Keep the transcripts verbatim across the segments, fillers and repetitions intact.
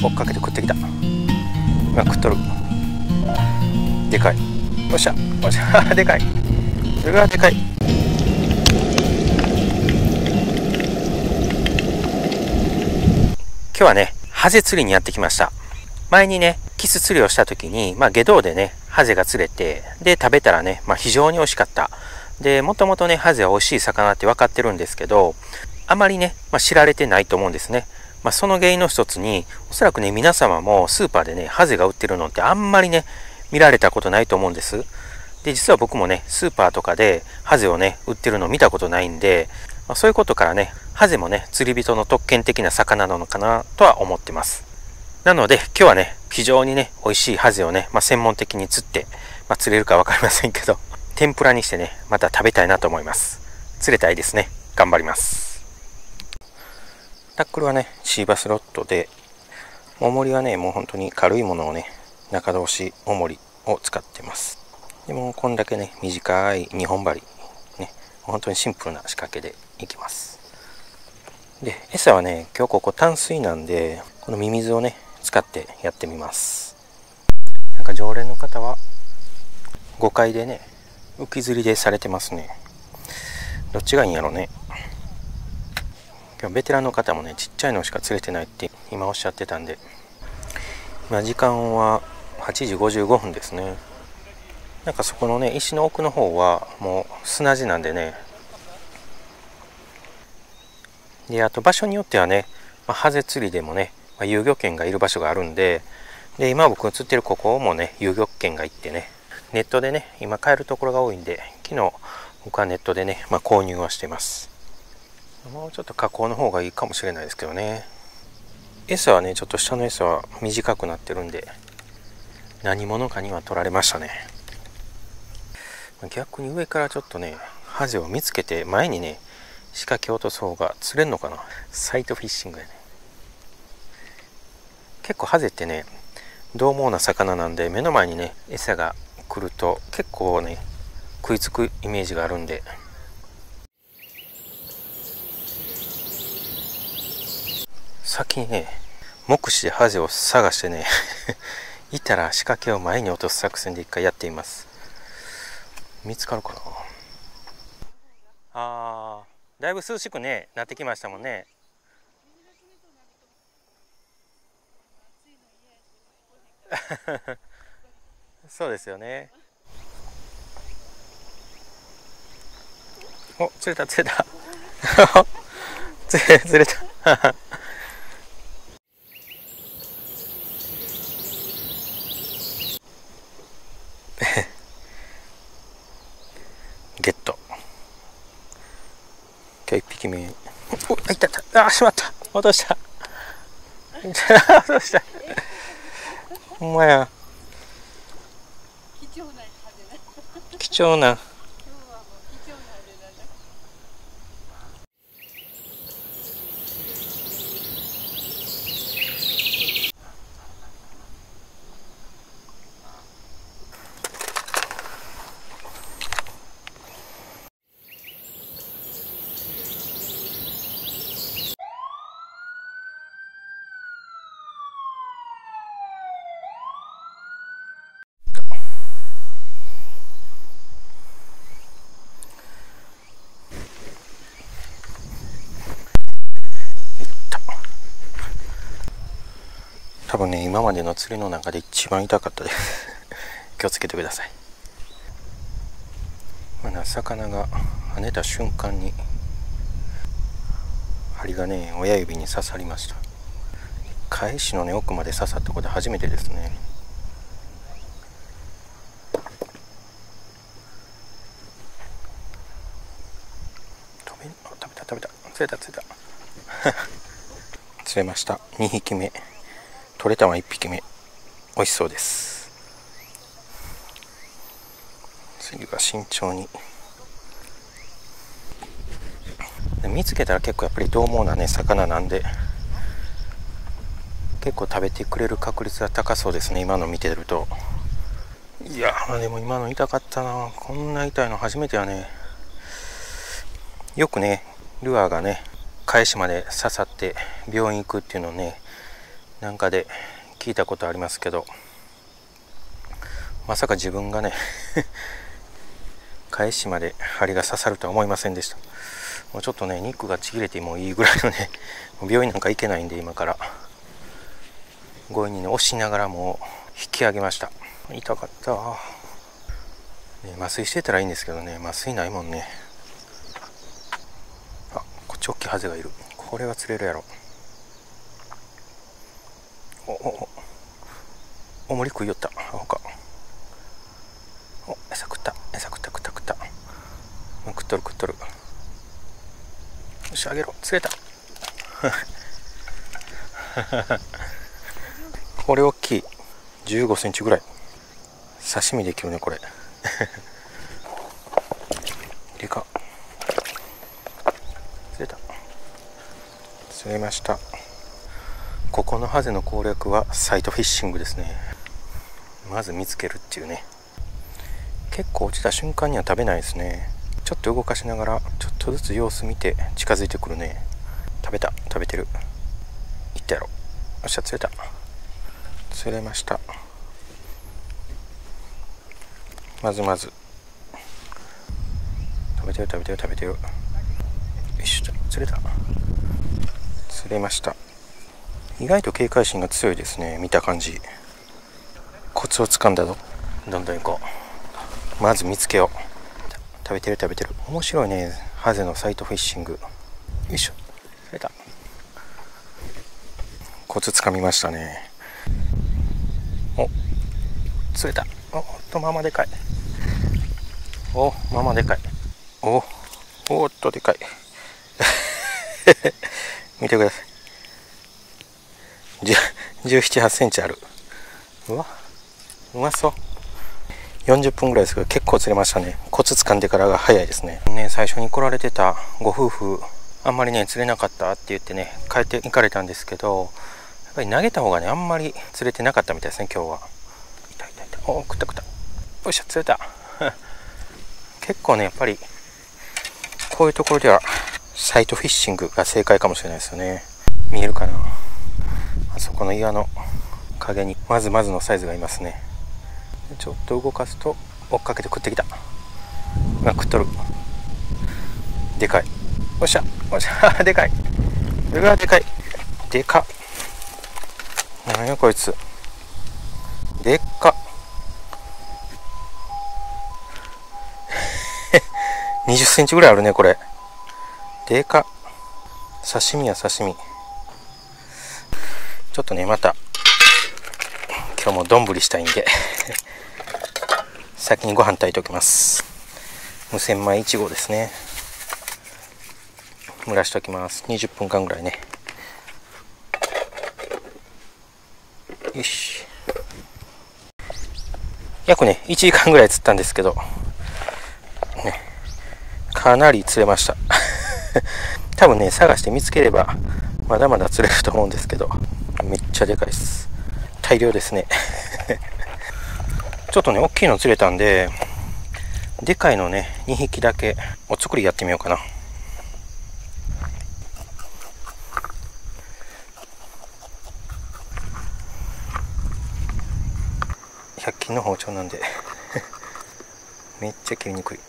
追っかけて食ってきた。今食っとる。でかい。おっしゃおっしゃでかい。それがでかい。今日はねハゼ釣りにやってきました。前にねキス釣りをした時に、まあ、下道でねハゼが釣れて、で食べたらね、まあ、非常に美味しかった。でもともとねハゼは美味しい魚って分かってるんですけど、あまりね、まあ、知られてないと思うんですね。まあ、その原因の一つに、おそらくね皆様もスーパーでねハゼが売ってるのってあんまりね見られたことないと思うんです。で実は僕もねスーパーとかでハゼをね売ってるの見たことないんで、まあ、そういうことからねハゼもね釣り人の特権的な魚なのかなとは思ってます。なので今日はね非常にね美味しいハゼをね、まあ、専門的に釣って、まあ、釣れるか分かりませんけど天ぷらにしてねまた食べたいなと思います。釣れたいですね。頑張ります。タックルはねシーバスロッドで、重りはねもう本当に軽いものをね中通し重りを使ってます。でもこんだけね短いにほん針ね、本当にシンプルな仕掛けでいきます。で餌はね今日ここ淡水なんで、このミミズをね使ってやってみます。なんか常連の方はごかいでね浮き釣りでされてますね。どっちがいいんやろうね。今日ベテランの方もねちっちゃいのしか釣れてないって今おっしゃってたんで、今時間ははちじごじゅうごふんですね。なんかそこのね石の奥の方はもう砂地なんでね、であと場所によってはね、まあ、ハゼ釣りでもね、まあ、遊漁券がいる場所があるんで、で今僕が釣ってるここもね遊漁券がいってね、ネットでね今買えるところが多いんで、昨日僕はネットでね、まあ、購入はしてます。もうちょっと加工の方がいいかもしれないですけどね。餌はねちょっと下の餌は短くなってるんで何者かには取られましたね。逆に上からちょっとねハゼを見つけて前にね仕掛け落とす方が釣れるのかな。サイトフィッシングやね。結構ハゼってね獰猛な魚なんで、目の前にね餌が来ると結構ね食いつくイメージがあるんで、先にね目視でハゼを探してねいたら仕掛けを前に落とす作戦で一回やっています。見つかるかな。あーだいぶ涼しくねなってきましたもんね。そうですよね。お釣れた釣れた釣れ釣れたゲット。今日いっぴきめ。おあいたたあしまった、落とした落としたほんまや、貴重な多分ね今までの釣りの中で一番痛かったです気をつけてください。まだ魚が跳ねた瞬間に針がね親指に刺さりました。返しのね奥まで刺さったこと初めてですね。食べあ食べた食べた釣れた釣れた釣れました。にひきめ取れたのはいっぴきめ。美味しそうです。次は慎重に。見つけたら結構やっぱり獰猛なね魚なんで結構食べてくれる確率は高そうですね、今の見てると。いやでも今の痛かったな。こんな痛いの初めてやね。よくねルアーがね返しまで刺さって病院行くっていうのをねなんかで聞いたことありますけど、まさか自分がね返しまで針が刺さるとは思いませんでした。もうちょっとね肉がちぎれてもいいぐらいのね病院なんか行けないんで、今から強引にね押しながらもう引き上げました。痛かった、ね、麻酔してたらいいんですけどね、麻酔ないもんね。あ、こっち大きいハゼがいる。これは釣れるやろ。おおおおもり食いよった。アホか。お、餌食った、餌食った食った食った、食っとる食っとる。よし、あげろ、釣れたこれ大きい、じゅうごセンチぐらい。刺身できるねこれでかっ。釣れた、釣れました。ここのハゼの攻略はサイトフィッシングですね。まず見つけるっていうね。結構落ちた瞬間には食べないですね。ちょっと動かしながらちょっとずつ様子見て近づいてくるね。食べた、食べてる。いったやろ。よっしゃ、釣れた、釣れました。まずまず食べてる食べてる食べてる。よいしょ、釣れた、釣れました。意外と警戒心が強いですね、見た感じ。コツをつかんだぞ。どんどん行こう。まず見つけよう。食べてる食べてる。面白いね、ハゼのサイトフィッシング。よいしょ、釣れた。コツつかみましたね。お、釣れた。おっと、ままでかい。お、ままでかい。お、おっとでかい見てください。じゅうなな、はちセンチある。うわ、うまそう。よんじゅっぷんぐらいですけど結構釣れましたね。コツ掴んでからが早いですね。ね、最初に来られてたご夫婦、あんまりね釣れなかったって言ってね帰って行かれたんですけど、やっぱり投げた方がねあんまり釣れてなかったみたいですね今日は。痛い痛い痛い。おお、食った食った。よいしょ、釣れた結構ねやっぱりこういうところではサイトフィッシングが正解かもしれないですよね。見えるかな、あそこの岩の影にまずまずのサイズがいますね。ちょっと動かすと追っかけて食ってきた。今食っとる。でかい。おっしゃおっしゃでかい。うわ、でかい。でかっ。なんやこいつ、でっかにじゅっセンチぐらいあるねこれ。でかっ。刺身や刺身。ちょっとねまた今日も丼したいんで先にご飯炊いておきます。無洗米いち号ですね。蒸らしておきます。にじゅっぷんかんぐらいね。よし、約ねいちじかんぐらい釣ったんですけどね、かなり釣れました多分ね探して見つければまだまだ釣れると思うんですけど、めっちゃでかいです。大量ですねちょっとね大きいの釣れたんで、でかいのねにひきだけお作りやってみようかな。ひゃく均の包丁なんでめっちゃ切りにくい。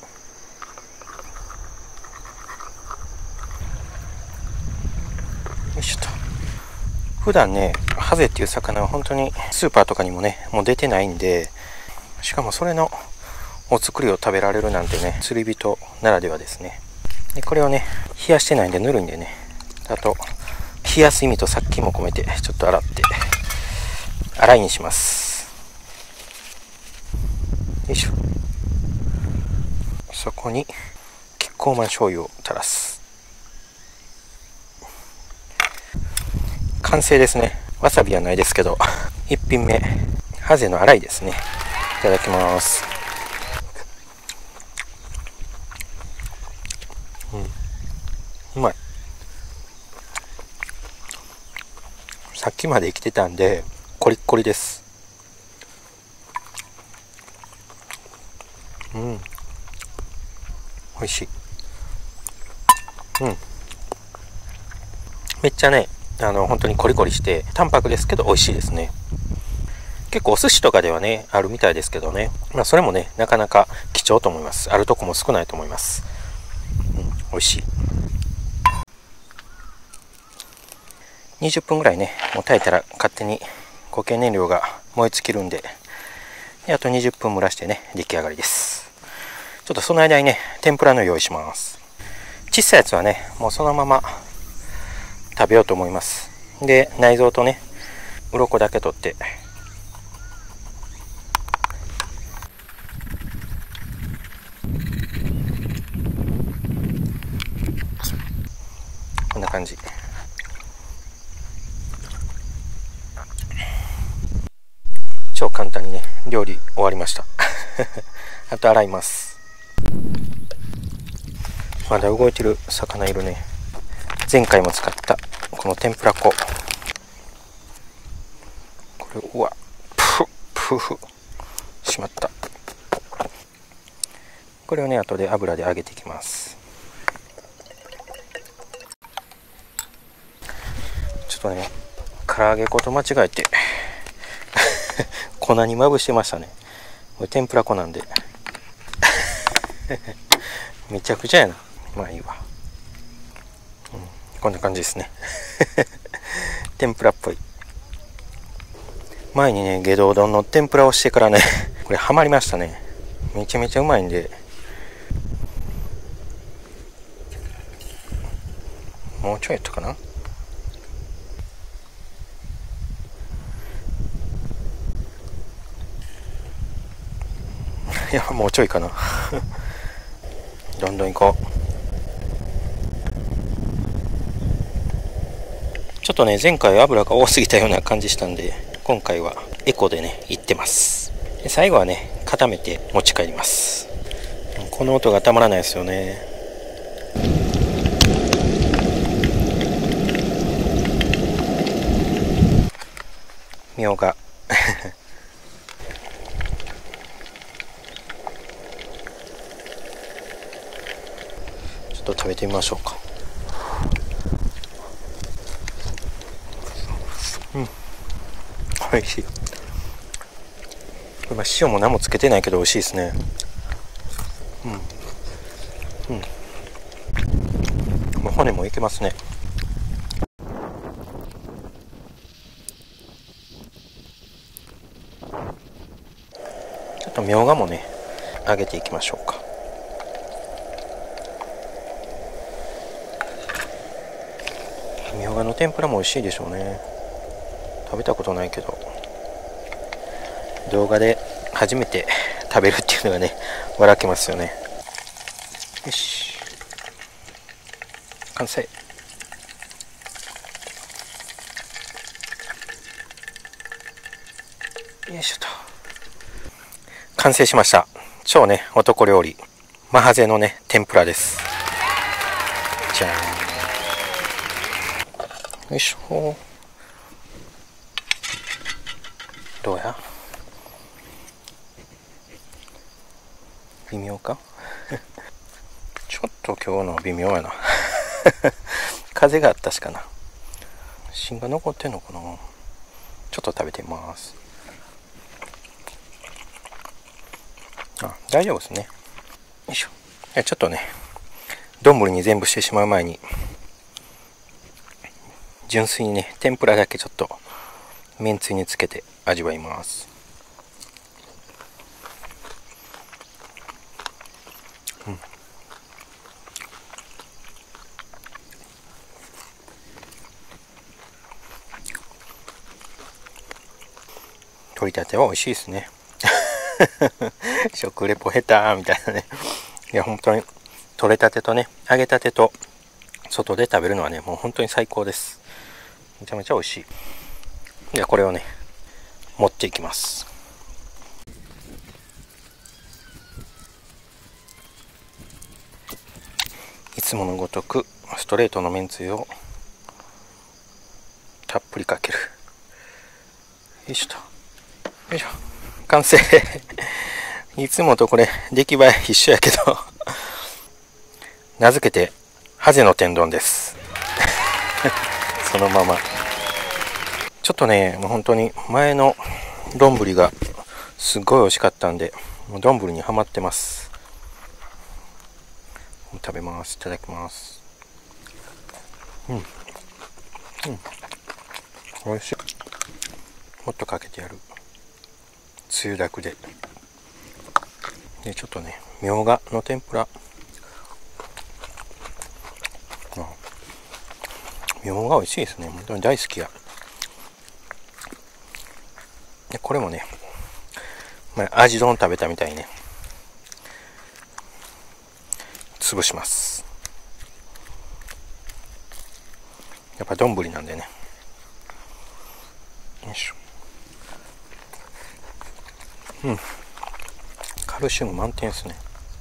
よいしょと。普段ねハゼっていう魚は本当にスーパーとかにもねもう出てないんで、しかもそれのお作りを食べられるなんてね釣り人ならではですね。でこれをね冷やしてないんでぬるいんでね、あと冷やす意味と殺菌も込めてちょっと洗って洗いにします。よいしょ。そこにキッコーマン醤油を垂らす。完成ですね。わさびはないですけどいっ品目ハゼの洗いですね。いただきます。うん、うまい。さっきまで生きてたんでコリッコリです。うん、美味しい。うん、めっちゃねあの本当にコリコリして淡白ですけど美味しいですね。結構お寿司とかではねあるみたいですけどね、まあ、それもねなかなか貴重と思います。あるとこも少ないと思います。うん、美味しい。にじゅっぷんぐらいねもう炊いたら勝手に固形燃料が燃え尽きるんで、であとにじゅっぷん蒸らしてね出来上がりです。ちょっとその間にね天ぷらの用意します。小さいやつはねもうそのまま食べようと思います。で内臓とね鱗だけ取ってこんな感じ。超簡単にね料理終わりましたあと洗います。まだ動いてる魚いるね。前回も使ったこの天ぷら粉、これうわプフプフしまった。これをね後で油で揚げていきます。ちょっとね唐揚げ粉と間違えて粉にまぶしてましたね。これ天ぷら粉なんでめちゃくちゃやな。まあいいわ、うん、こんな感じですね天ぷらっぽい。前にね下道丼の天ぷらをしてからねこれハマりましたね。めちゃめちゃうまいんで、もうちょいやったかな。いやもうちょいかなどんどん行こう。ちょっとね前回油が多すぎたような感じしたんで、今回はエコでねいってます。で最後はね固めて持ち帰ります。この音がたまらないですよね。みょうがちょっと食べてみましょうか。うん、美味しい。これ塩も何もつけてないけど美味しいですね。うんうん、もう骨もいけますね。ちょっとみょうがもね揚げていきましょうか。みょうがの天ぷらも美味しいでしょうね。食べたことないけど動画で初めて食べるっていうのがね笑けますよね。よし完成。よいしょと完成しました。超ね男料理マハゼのね天ぷらです。じゃーん。よいしょ。どうや微妙かちょっと今日の微妙やな風があったしかな。芯が残ってんのかな。ちょっと食べてみます。あ、大丈夫ですね。よいしょ。いやちょっとね丼に全部してしまう前に純粋にね天ぷらだけちょっとめんつゆにつけて味わいます。うん、取りたては美味しいですね食レポ下手みたいなね。いや本当に取れたてとね揚げたてと外で食べるのはねもう本当に最高です。めちゃめちゃ美味しい。ではこれをね持っていきます。いつものごとくストレートのめんつゆをたっぷりかける。よいしょと。よいしょ。完成いつもとこれ出来栄え一緒やけど名付けてハゼの天丼ですそのまま。ちょっとね、もう本当に前の丼がすっごい美味しかったんで、もう丼にはまってます。食べます。いただきます。うん。うん。美味しい。もっとかけてやる。つゆだくで。で、ちょっとね、みょうがの天ぷら。みょうが美味しいですね。本当に大好きや。でこれもね、まあ、味丼食べたみたいにね、潰します。やっぱ丼なんでね。よいしょ。うん。カルシウム満点ですね。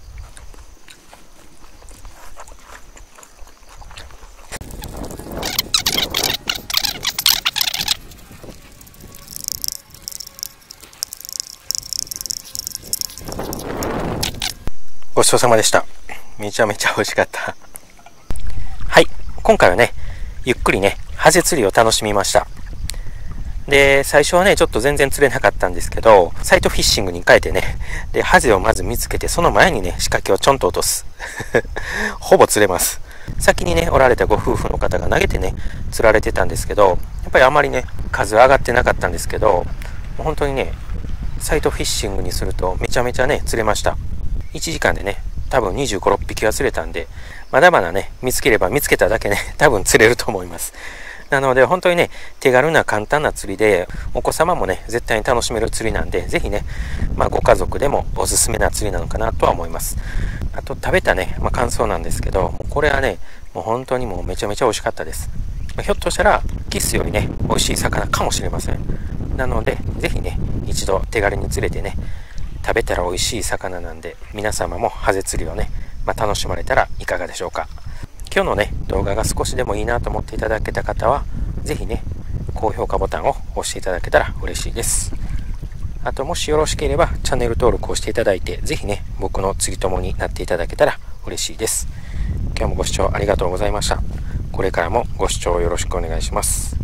ごちそうさまでした。めちゃめちゃ美味しかった。はい。今回はね、ゆっくりね、ハゼ釣りを楽しみました。で、最初はね、ちょっと全然釣れなかったんですけど、サイトフィッシングに変えてね、で、ハゼをまず見つけて、その前にね、仕掛けをちょんと落とす。ほぼ釣れます。先にね、おられたご夫婦の方が投げてね、釣られてたんですけど、やっぱりあまりね、数上がってなかったんですけど、もう本当にね、サイトフィッシングにするとめちゃめちゃね、釣れました。いちじかんでね、多分にじゅうご、ろっぴきは釣れたんで、まだまだね、見つければ見つけただけね、多分釣れると思います。なので本当にね、手軽な簡単な釣りで、お子様もね、絶対に楽しめる釣りなんで、ぜひね、まあ、ご家族でもおすすめな釣りなのかなとは思います。あと食べたね、まあ、感想なんですけど、これはね、もう本当にもうめちゃめちゃ美味しかったです。まあ、ひょっとしたら、キスよりね、美味しい魚かもしれません。なので、ぜひね、一度手軽に釣れてね、食べたら美味しい魚なんで、皆様もハゼ釣りをね、まあ、楽しまれたらいかがでしょうか。今日のね、動画が少しでもいいなと思っていただけた方は、ぜひね、高評価ボタンを押していただけたら嬉しいです。あと、もしよろしければ、チャンネル登録をしていただいて、ぜひね、僕の釣り友になっていただけたら嬉しいです。今日もご視聴ありがとうございました。これからもご視聴よろしくお願いします。